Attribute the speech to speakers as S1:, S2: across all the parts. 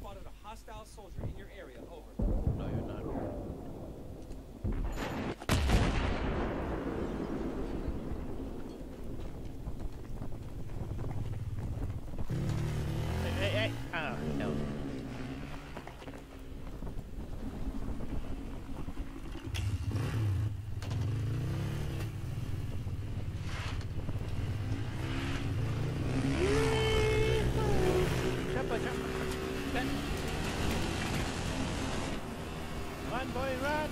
S1: spotted a hostile soldier in your area. Over.
S2: No, you're not. Hey! Ah, no. Run, boy, run!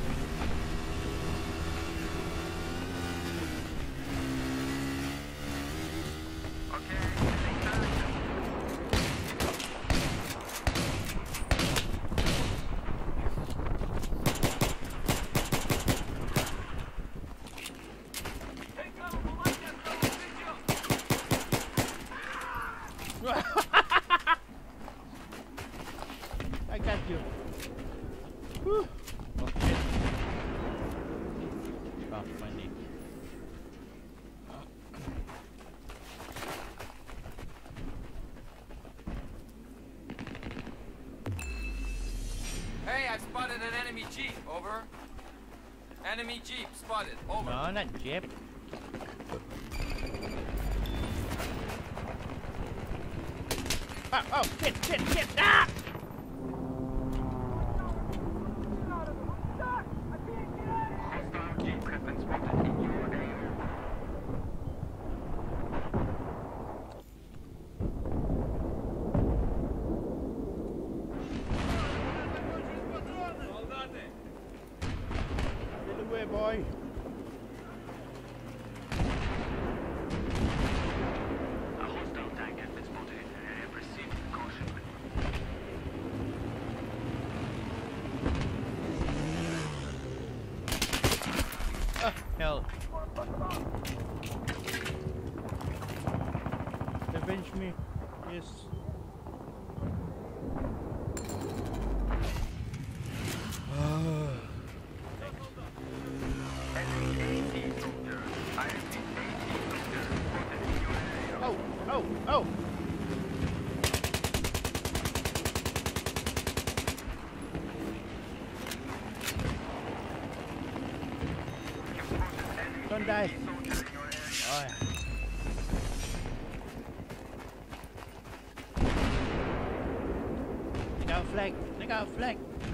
S2: I got you. Whew. Okay. Oh, my knee.
S1: Hey, I've spotted an enemy jeep. Over. Enemy jeep spotted. Over.
S2: No, not jeep. Oh, shit! Ah!
S3: Hostile jeep has been spotted in your area.
S2: Get away, boy!
S3: A hostile tank has been spotted in your area. Proceed with caution.
S2: Oh, hell. Avenge me. Yes. Oh! Don't die. Oh, yeah. Take out flag.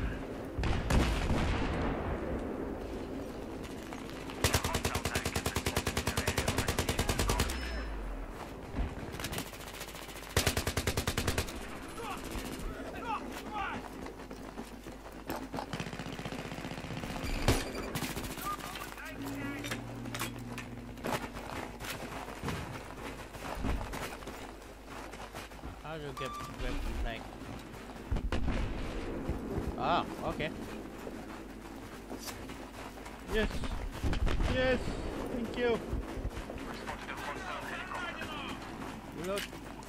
S2: How do you get flag? Ah, okay. Yes, thank you. Reload.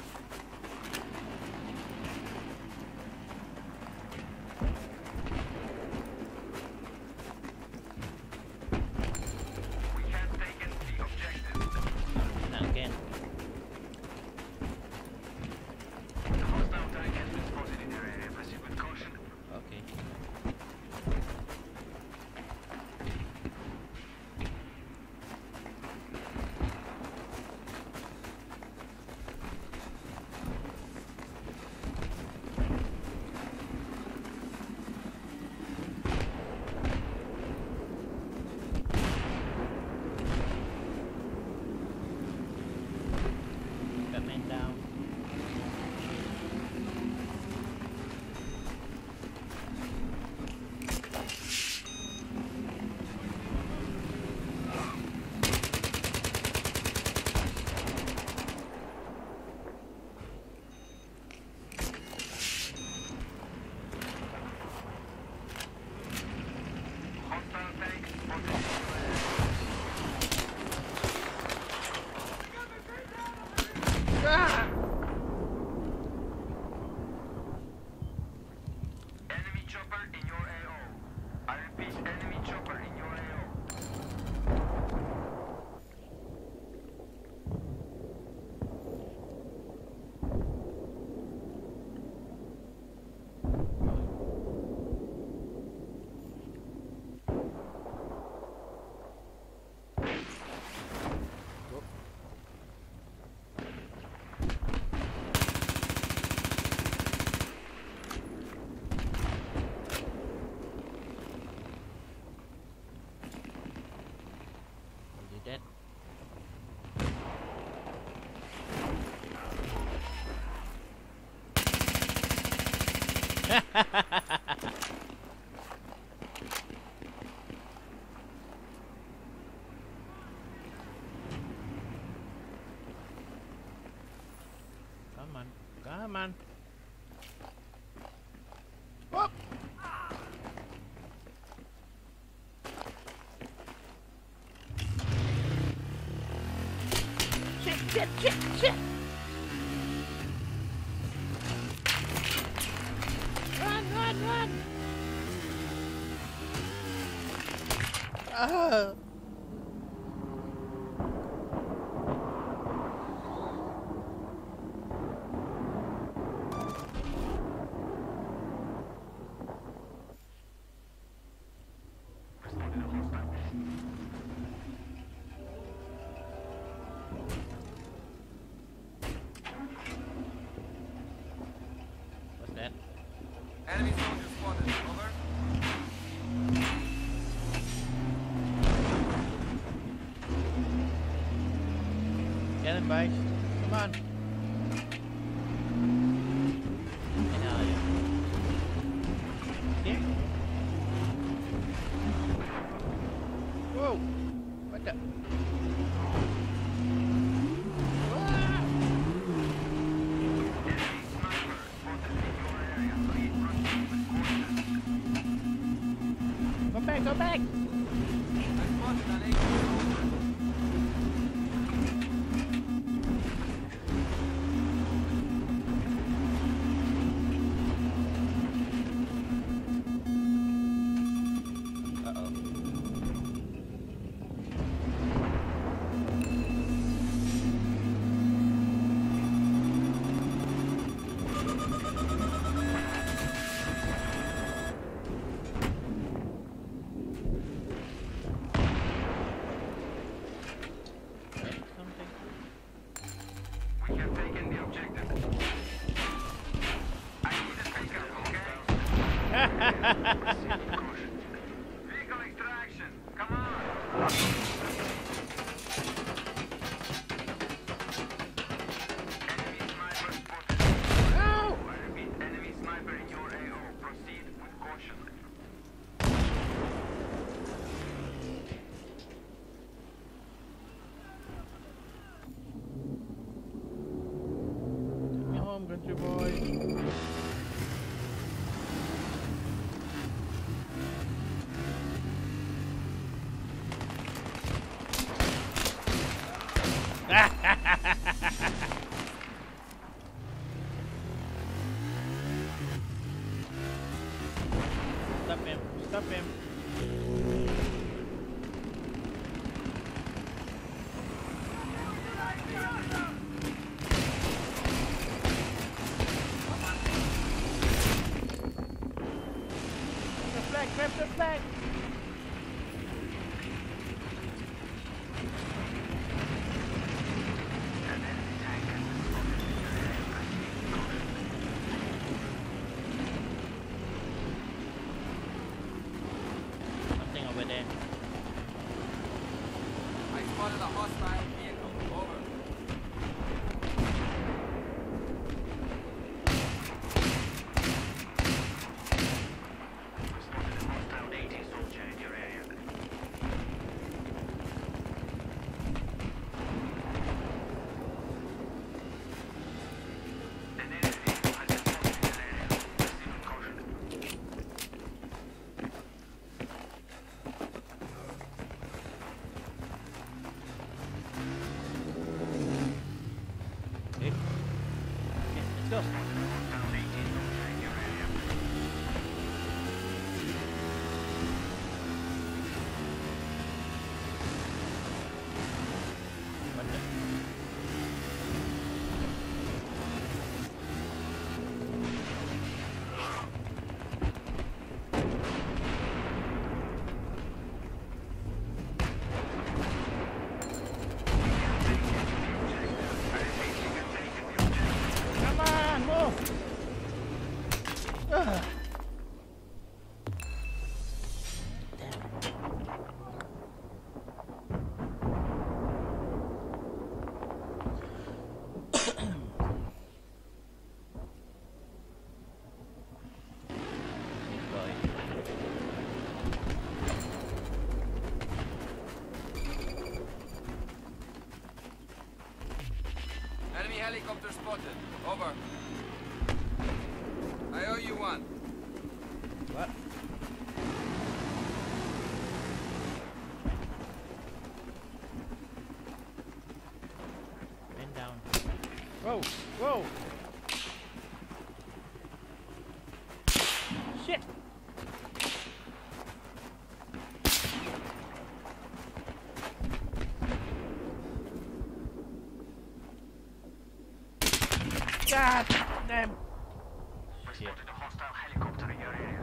S3: We have taken the objective.
S2: Not again.
S3: The hostile tank has been spotted in your area. Proceed with caution.
S2: Okay. Got man down.
S3: Hostile tank spotted in your area.
S2: Ah!
S3: Enemy chopper in your AO. I repeat, enemy chopper in your AO.
S2: Come on, come on. Whoop. Shit. Run. Ah. What's that?
S1: Enemy soldier spotted. Over.
S2: Get him, boys. Come on. Get out of here. Here. Whoa. What the? Ah! Go back.
S1: I spotted an AQ.
S2: Uh-oh. Something.
S3: We have taken the objective. I need a takeoff, okay? Vehicle extraction. Come on. Enemy sniper spotted.
S2: No!
S3: I repeat, enemy sniper in your AO. Proceed with caution.
S2: Take me home, country boy. Stop him. Grab the flag. Something over there.
S1: I spotted a hostile vehicle. Over.
S3: Spotted a hostile AT soldier in your area. An enemy vehicle has been spotted in your area. Proceed with caution.
S2: boy.
S1: Enemy helicopter spotted. Over. I owe you one.
S2: What? Man down. Whoa! Whoa! Shit! God damn!
S3: We
S2: Shit.
S3: spotted a hostile helicopter in your area.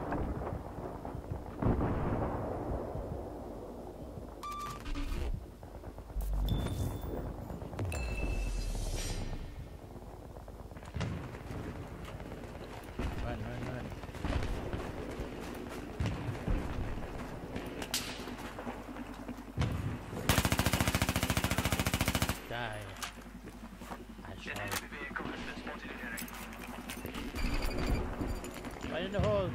S2: Run, run, run. Die. I
S3: An
S2: shall.
S3: enemy vehicle has been spotted in your area.
S2: Right in the hole.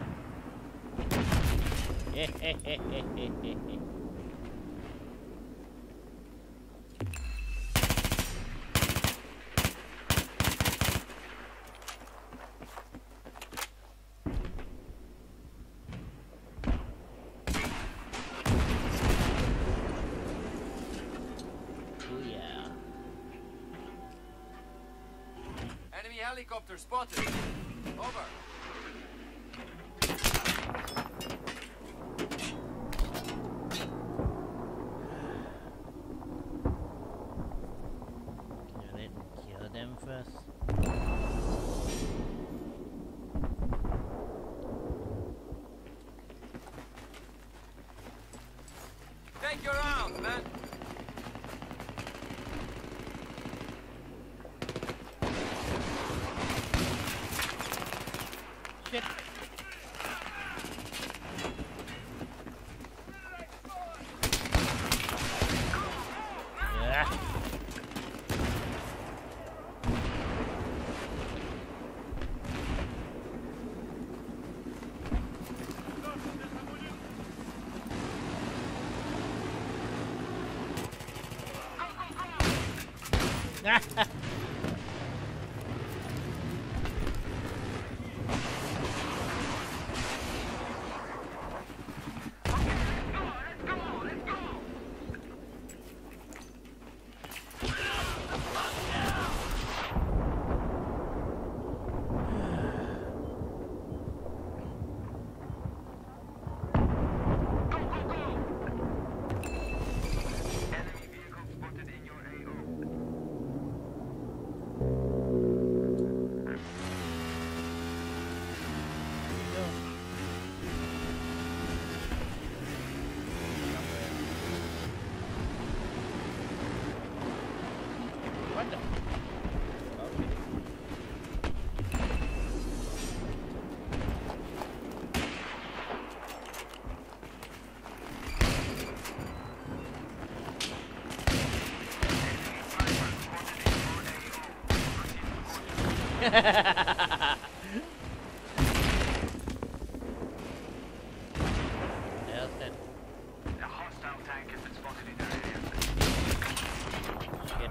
S2: Oh yeah.
S1: Enemy helicopter spotted. Over.
S2: Kill them first.
S1: Take your rounds, man.
S2: Shit. Yeah.
S3: Enemy vehicle spotted in your AO.
S2: What the? There's that
S3: A hostile tank has been spotted in your area.
S2: shit.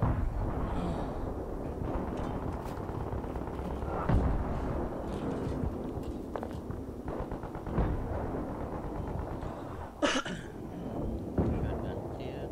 S2: Shotguns here.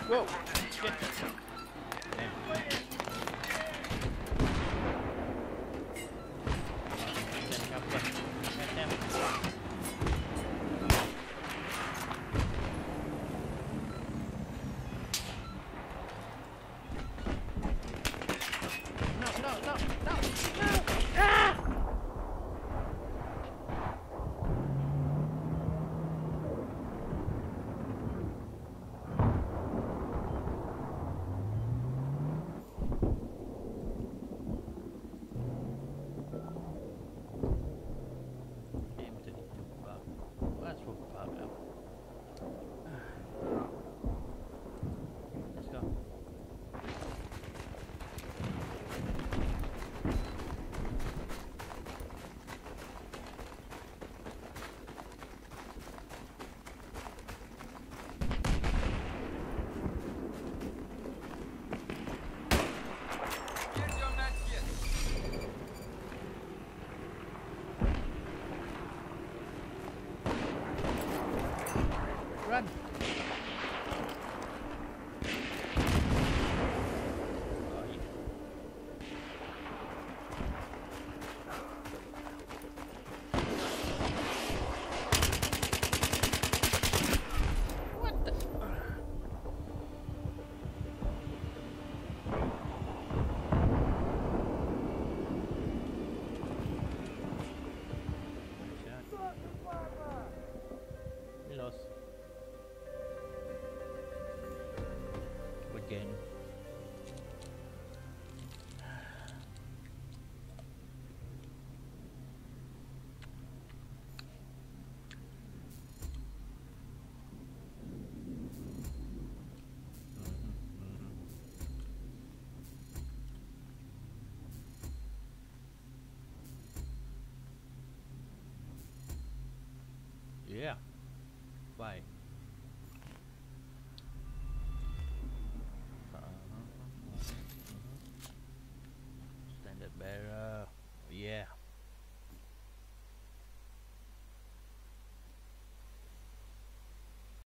S2: Whoa!
S3: Spotted in your
S2: Shit!
S3: area.
S2: Damn. Then up there. Right there. No! Ah! Aim to the bug. Let's hook the bug up. Let's go.
S1: Here's your med kit.
S2: Run! Oh, yeah. What the? We lost. Again. Yeah. Why? Standard bearer. Yeah.